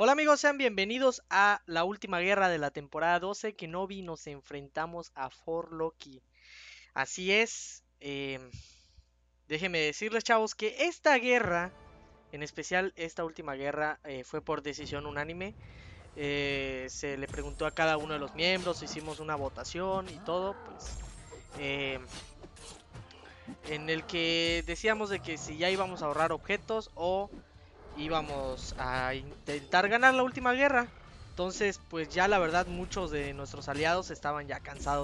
Hola amigos, sean bienvenidos a la última guerra de la temporada 12. Kenobi, nos enfrentamos a Forloki. Así es, déjenme decirles chavos que esta guerra, en especial esta última guerra, fue por decisión unánime. Se le preguntó a cada uno de los miembros, hicimos una votación y todo, pues, eh, en el que decíamos de que si ya íbamos a ahorrar objetos o íbamos a intentar ganar la última guerra. Entonces, pues ya la verdad muchos de nuestros aliados estaban ya cansados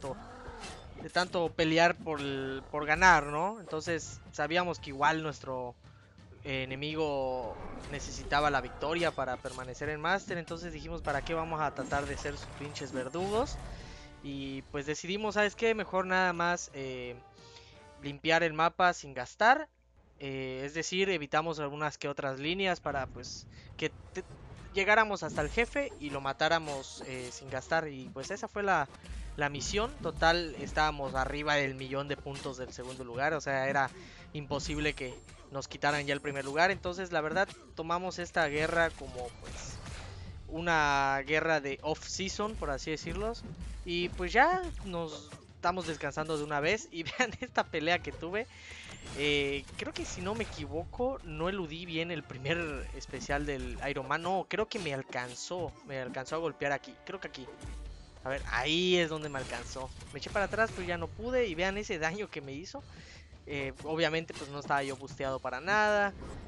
de tanto pelear por ganar, ¿no? Entonces sabíamos que igual nuestro enemigo necesitaba la victoria para permanecer en Master. Entonces dijimos, ¿para qué vamos a tratar de ser sus pinches verdugos? Y pues decidimos, ¿sabes qué? Mejor nada más limpiar el mapa sin gastar. Es decir, evitamos algunas que otras líneas para pues que llegáramos hasta el jefe y lo matáramos sin gastar. Y pues esa fue la misión. Total, estábamos arriba del millón de puntos del segundo lugar. O sea, era imposible que nos quitaran ya el primer lugar. Entonces, la verdad, tomamos esta guerra como pues una guerra de off-season, por así decirlo. Y pues ya nos estamos descansando de una vez. Y vean esta pelea que tuve. Creo que si no me equivoco, no eludí bien el primer especial del Iron Man. No, creo que me alcanzó a golpear aquí. Creo que aquí. A ver, ahí es donde me alcanzó. Me eché para atrás, pero ya no pude. Y vean ese daño que me hizo. Obviamente, pues no estaba yo busteado para nada.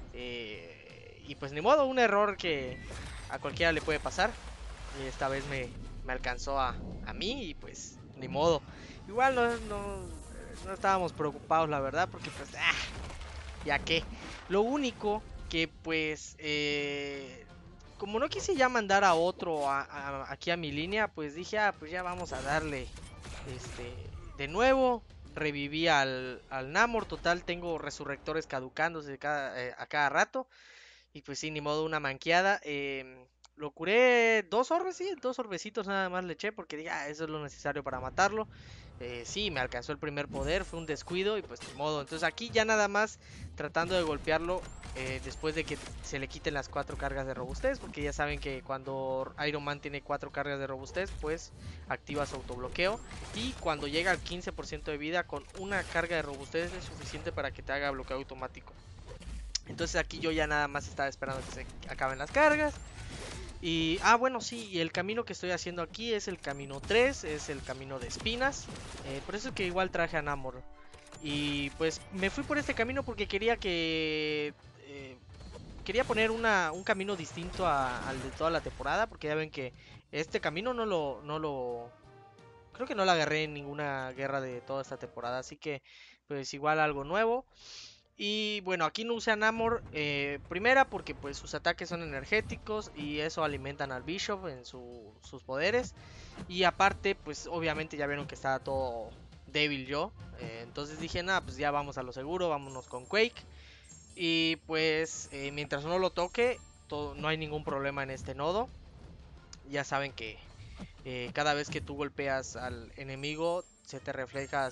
Y pues ni modo, un error que a cualquiera le puede pasar. Y esta vez me alcanzó a mí y pues ni modo. Igual no estábamos preocupados, la verdad, porque pues, ya que. Lo único que pues, como no quise ya mandar a otro aquí a mi línea, pues dije, pues ya vamos a darle de nuevo. Reviví al Namor, total, tengo resurrectores caducándose a cada rato. Y pues sí, ni modo, una manqueada. Lo curé dos orbes, sí, dos orbecitos nada más le eché porque dije, eso es lo necesario para matarlo. Sí, me alcanzó el primer poder, fue un descuido y pues ni modo. Entonces aquí ya nada más tratando de golpearlo después de que se le quiten las cuatro cargas de robustez. Porque ya saben que cuando Iron Man tiene cuatro cargas de robustez, pues activa su autobloqueo. Y cuando llega al 15% de vida, con una carga de robustez es suficiente para que te haga bloqueo automático. Entonces aquí yo ya nada más estaba esperando que se acaben las cargas. Y, bueno, sí, y el camino que estoy haciendo aquí es el camino 3, es el camino de espinas. Por eso es que igual traje a Namor. Y pues me fui por este camino porque quería que... quería poner un camino distinto al de toda la temporada. Porque ya ven que este camino no lo creo que no lo agarré en ninguna guerra de toda esta temporada. Así que pues igual algo nuevo. Y bueno, aquí no usa Namor. Primera porque pues sus ataques son energéticos y eso alimentan al Bishop en sus poderes. Y aparte pues obviamente ya vieron que estaba todo débil yo. Entonces dije, nada, pues ya vamos a lo seguro, vámonos con Quake. Y pues mientras no lo toque, no hay ningún problema en este nodo. Ya saben que cada vez que tú golpeas al enemigo se te refleja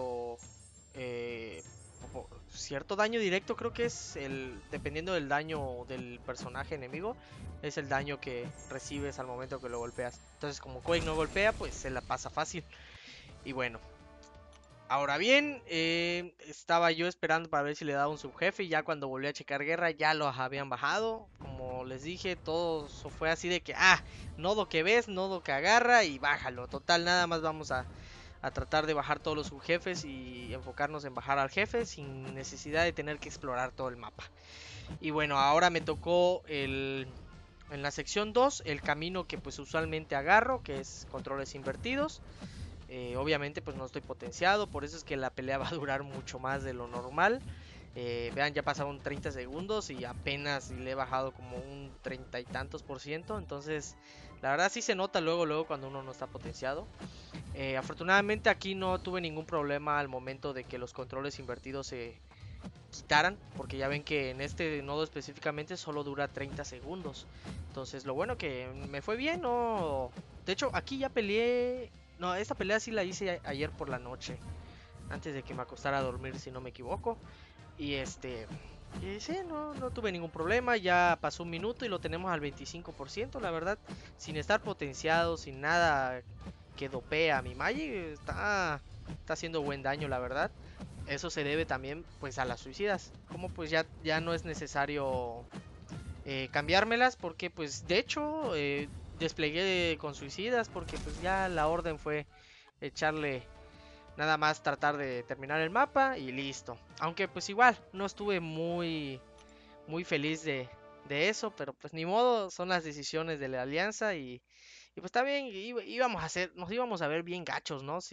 eh, cierto daño directo. Creo que es dependiendo del daño del personaje enemigo, es el daño que recibes al momento que lo golpeas. Entonces como Quake no golpea, pues se la pasa fácil. Y bueno, ahora bien, estaba yo esperando para ver si le daba un subjefe. Y ya cuando volví a checar guerra ya los habían bajado. Como les dije, todo fue así de que, nodo que ves, nodo que agarra y bájalo. Total, nada más vamos a tratar de bajar todos los subjefes y enfocarnos en bajar al jefe sin necesidad de tener que explorar todo el mapa. Y bueno, ahora me tocó en la sección 2 el camino que pues usualmente agarro, que es controles invertidos. Obviamente pues no estoy potenciado, por eso es que la pelea va a durar mucho más de lo normal. Vean, ya pasaron 30 segundos y apenas le he bajado como un 30 y tantos por ciento. Entonces, la verdad sí se nota luego cuando uno no está potenciado. Afortunadamente aquí no tuve ningún problema al momento de que los controles invertidos se quitaran, porque ya ven que en este nodo específicamente solo dura 30 segundos. Entonces lo bueno que me fue bien, no... De hecho aquí ya peleé... No, esta pelea sí la hice ayer por la noche, antes de que me acostara a dormir si no me equivoco. Y Y sí, no tuve ningún problema, ya pasó un minuto y lo tenemos al 25%, la verdad, sin estar potenciado, sin nada que dopee a mi Magic, está haciendo buen daño, la verdad. Eso se debe también pues a las suicidas, como pues ya no es necesario cambiármelas porque pues de hecho desplegué con suicidas porque pues ya la orden fue echarle nada más tratar de terminar el mapa y listo. Aunque pues igual no estuve muy feliz de eso, pero pues ni modo, son las decisiones de la alianza y pues también nos íbamos a ver bien gachos, ¿no?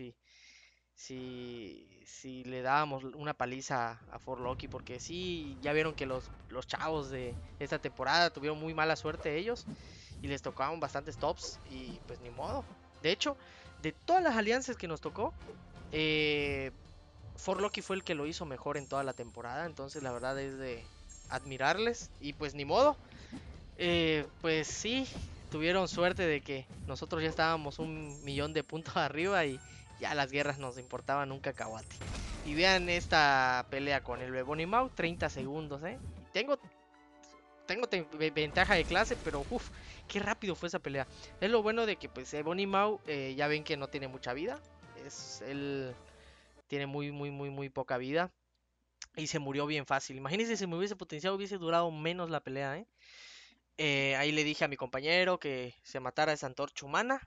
Si le dábamos una paliza a Forloki, porque sí, ya vieron que los chavos de esta temporada tuvieron muy mala suerte ellos y les tocaban bastantes tops y pues ni modo. De hecho, de todas las alianzas que nos tocó, eh, Forloki fue el que lo hizo mejor en toda la temporada, entonces la verdad es de admirarles y pues ni modo. Pues sí, tuvieron suerte de que nosotros ya estábamos un millón de puntos arriba y ya las guerras nos importaban un cacahuate. Y vean esta pelea con el Beboni Mau, 30 segundos, ¿eh? Tengo ventaja de clase, pero uff, qué rápido fue esa pelea. Es lo bueno de que pues Ebony Mau ya ven que no tiene mucha vida. Él tiene muy poca vida. Y se murió bien fácil. Imagínense si me hubiese potenciado, hubiese durado menos la pelea, ¿eh? Ahí le dije a mi compañero que se matara esa antorcha humana.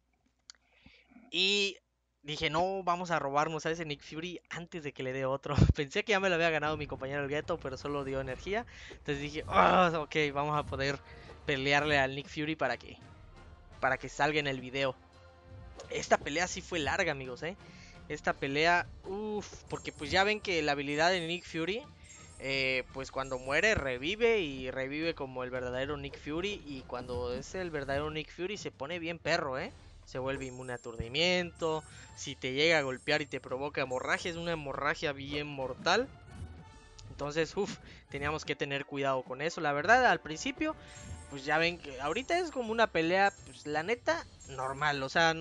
Y dije, no, vamos a robarnos a ese Nick Fury antes de que le dé otro. Pensé que ya me lo había ganado mi compañero el Ghetto, pero solo dio energía. Entonces dije, oh, ok, vamos a poder pelearle al Nick Fury para que salga en el video. Esta pelea sí fue larga, amigos, ¿eh? Esta pelea, uff, porque pues ya ven que la habilidad de Nick Fury, pues cuando muere revive y revive como el verdadero Nick Fury. Y cuando es el verdadero Nick Fury se pone bien perro, ¿eh? Se vuelve inmune a aturdimiento. Si te llega a golpear y te provoca hemorragia, es una hemorragia bien mortal. Entonces, uff, teníamos que tener cuidado con eso. La verdad, al principio, pues ya ven que ahorita es como una pelea, pues la neta, normal. O sea,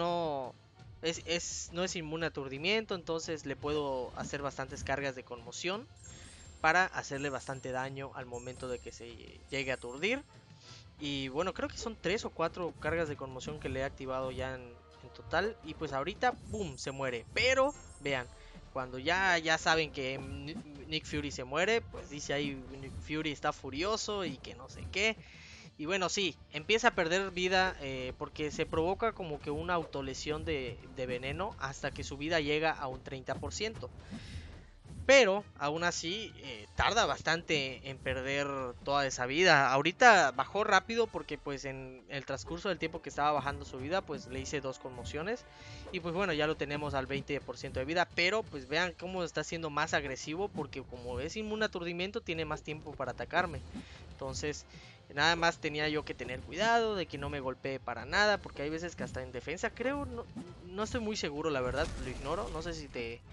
no es inmune a aturdimiento, entonces le puedo hacer bastantes cargas de conmoción para hacerle bastante daño al momento de que se llegue a aturdir. Y bueno, creo que son 3 o 4 cargas de conmoción que le he activado ya en total. Y pues ahorita, boom, se muere. Pero, vean, cuando ya saben que Nick Fury se muere, pues dice ahí Nick Fury está furioso y que no sé qué. Y bueno, sí, empieza a perder vida porque se provoca como que una autolesión de veneno hasta que su vida llega a un 30%. Pero aún así tarda bastante en perder toda esa vida. Ahorita bajó rápido porque pues en el transcurso del tiempo que estaba bajando su vida pues le hice 2 conmociones. Y pues bueno, ya lo tenemos al 20% de vida. Pero pues vean cómo está siendo más agresivo porque como es inmune a aturdimiento tiene más tiempo para atacarme. Entonces nada más tenía yo que tener cuidado de que no me golpee para nada. Porque hay veces que hasta en defensa creo, no estoy muy seguro la verdad, lo ignoro. No sé si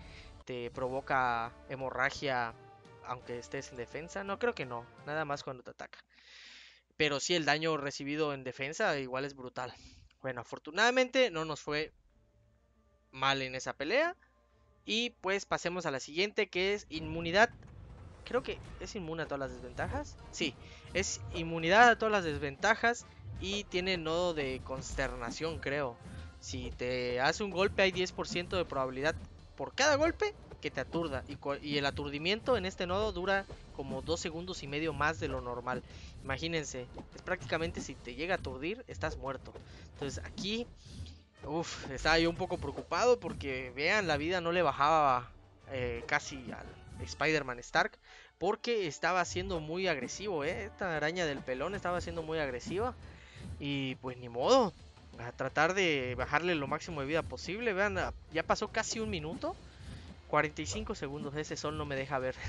te provoca hemorragia aunque estés en defensa. No, creo que no. Nada más cuando te ataca. Pero sí, el daño recibido en defensa igual es brutal. Bueno, afortunadamente no nos fue mal en esa pelea. Y pues pasemos a la siguiente que es inmunidad. Creo que es inmune a todas las desventajas. Sí, es inmunidad a todas las desventajas. Y tiene nodo de consternación, creo. Si te hace un golpe hay 10% de probabilidad por cada golpe que te aturda. Y el aturdimiento en este nodo dura como 2 segundos y medio más de lo normal. Imagínense, es prácticamente si te llega a aturdir, estás muerto. Entonces aquí, estaba yo un poco preocupado porque vean, la vida no le bajaba casi al Spider-Man Stark. Porque estaba siendo muy agresivo, esta araña del pelón estaba siendo muy agresiva. Y pues ni modo, a tratar de bajarle lo máximo de vida posible. Vean, ya pasó casi un minuto. 45 segundos, ese sol no me deja ver.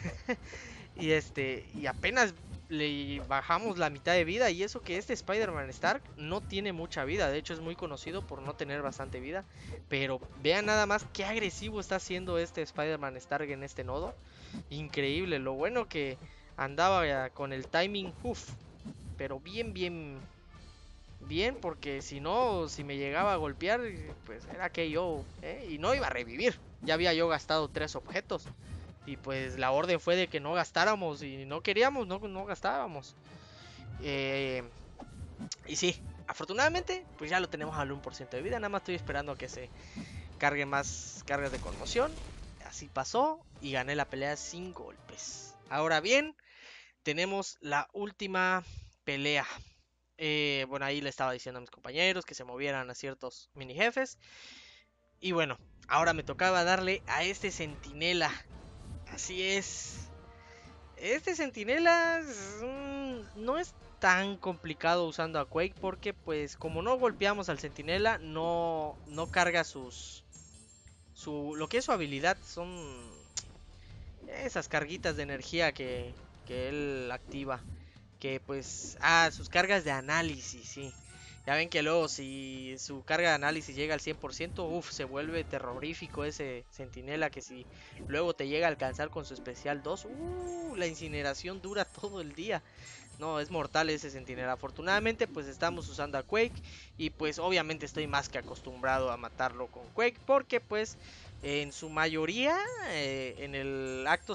y apenas le bajamos la mitad de vida. Y eso que este Spider-Man Stark no tiene mucha vida. De hecho es muy conocido por no tener bastante vida. Pero vean nada más qué agresivo está haciendo este Spider-Man Stark en este nodo. Increíble, lo bueno que andaba con el timing, pero bien, porque si no, si me llegaba a golpear, pues era que yo, y no iba a revivir. Ya había yo gastado 3 objetos. Y pues la orden fue de que no gastáramos y no queríamos, no gastábamos. Eh, y sí, afortunadamente, pues ya lo tenemos al 1% de vida. Nada más estoy esperando a que se cargue más cargas de conmoción. Así pasó y gané la pelea sin golpes. Ahora bien, tenemos la última pelea. Bueno, ahí le estaba diciendo a mis compañeros que se movieran a ciertos mini jefes. Y bueno, ahora me tocaba darle a este centinela. Así es. Este centinela no es tan complicado usando a Quake porque pues como no golpeamos al centinela no carga lo que es su habilidad son esas carguitas de energía que él activa. Que pues, sus cargas de análisis, sí. Ya ven que luego si su carga de análisis llega al 100%, uff, se vuelve terrorífico ese centinela que si luego te llega a alcanzar con su especial 2, la incineración dura todo el día. No, es mortal ese centinela. Afortunadamente, pues estamos usando a Quake. Y pues obviamente estoy más que acostumbrado a matarlo con Quake. Porque pues en su mayoría, en el acto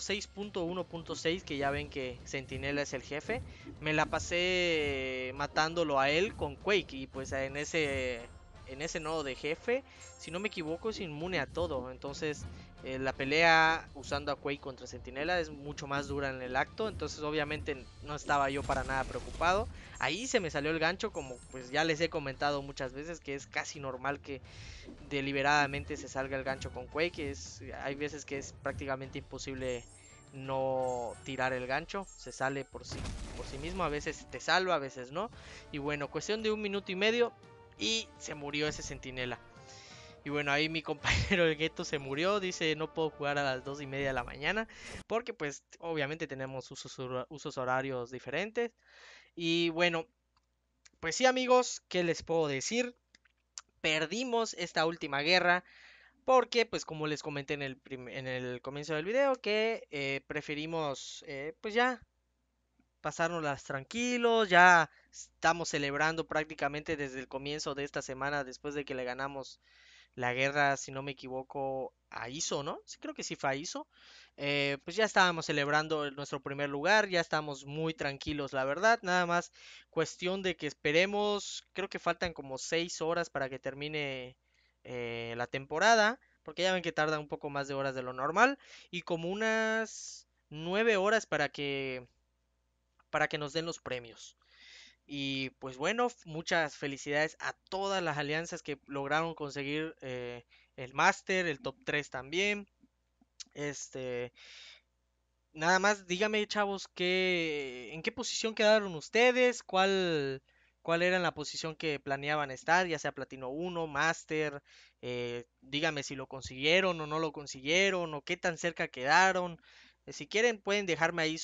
6.1.6, que ya ven que Centinela es el jefe, me la pasé matándolo a él con Quake. Y pues en ese nodo de jefe, si no me equivoco, es inmune a todo. Entonces la pelea usando a Quake contra Centinela es mucho más dura en el acto, entonces obviamente no estaba yo para nada preocupado. Ahí se me salió el gancho, como pues ya les he comentado muchas veces, que es casi normal que deliberadamente se salga el gancho con Quake. Hay veces que es prácticamente imposible no tirar el gancho, se sale por sí mismo, a veces te salva, a veces no. Y bueno, cuestión de 1 minuto y medio y se murió ese Centinela. Y bueno, ahí mi compañero el gueto se murió, dice no puedo jugar a las 2:30 de la mañana, porque pues obviamente tenemos usos horarios diferentes. Y bueno, pues sí amigos, ¿qué les puedo decir? Perdimos esta última guerra, porque pues como les comenté en el comienzo del video, que preferimos pues ya pasárnoslas tranquilos, ya estamos celebrando prácticamente desde el comienzo de esta semana después de que le ganamos la guerra, si no me equivoco, a ISO, ¿no? Sí, creo que sí fue a ISO. Pues ya estábamos celebrando nuestro primer lugar, ya estamos muy tranquilos, la verdad. Nada más cuestión de que esperemos, creo que faltan como 6 horas para que termine la temporada, porque ya ven que tarda un poco más de horas de lo normal, y como unas 9 horas para que nos den los premios. Y pues bueno, muchas felicidades a todas las alianzas que lograron conseguir el Master, el top 3 también. Este, nada más, dígame, chavos, ¿en qué posición quedaron ustedes? ¿Cuál era la posición que planeaban estar? Ya sea Platino 1, Master. Dígame si lo consiguieron o no lo consiguieron, o qué tan cerca quedaron. Si quieren, pueden dejarme ahí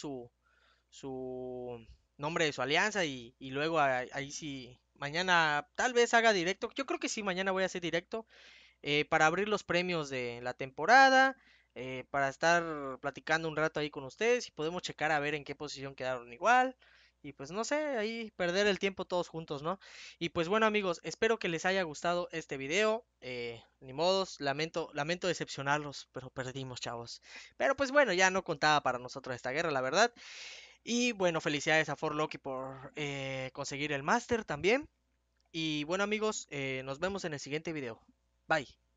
su nombre de su alianza y luego ahí sí, mañana tal vez haga directo. Yo creo que sí, mañana voy a hacer directo para abrir los premios de la temporada, para estar platicando un rato ahí con ustedes y podemos checar a ver en qué posición quedaron igual. Y pues no sé, ahí perder el tiempo todos juntos, ¿no? Y pues bueno amigos, espero que les haya gustado este video. Ni modos, lamento decepcionarlos, pero perdimos, chavos. Pero pues bueno, ya no contaba para nosotros esta guerra, la verdad. Y bueno, felicidades a For Loki por conseguir el máster también. Y bueno amigos, nos vemos en el siguiente video. Bye.